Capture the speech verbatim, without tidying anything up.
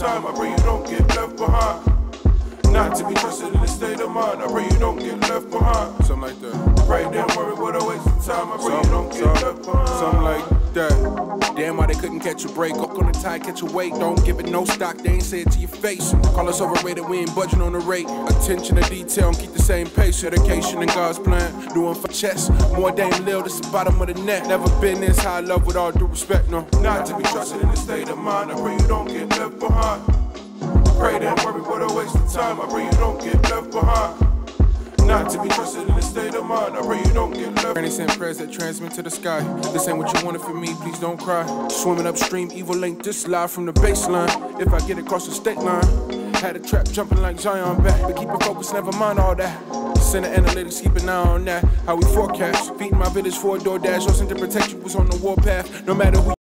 time. I pray you don't get left behind. Not to be trusted in this state of mind. I pray you don't get left behind. Something like that. Pray, don't worry, what a waste of time. I pray you don't get left behind. Something like that. Damn, why they couldn't catch a break. Hook on the tie, catch a weight. Don't give it no stock, they ain't say it to your face. Call us overrated, we ain't budging on the rate. Attention to detail and keep the same pace. Dedication in God's plan, doing for chess. More Dame Lil, this is the bottom of the net. Never been this high love with all due respect, no. Not to be trusted in this state of mind. I pray you don't get left behind. Pray, don't worry, what a waste of time. I pray you don't get left behind. Not to be trusted in this state of mind. I pray you don't get left. Granny sent prayers that transmit to the sky. This ain't what you wanted from me, please don't cry. Swimming upstream, evil link this live from the baseline. If I get across the state line, had a trap jumping like Zion back. But keep it focused, never mind all that. Center analytics, keep an eye on that. How we forecast, feeding my village for a DoorDash. Or sent to protect you was on the warpath. No matter who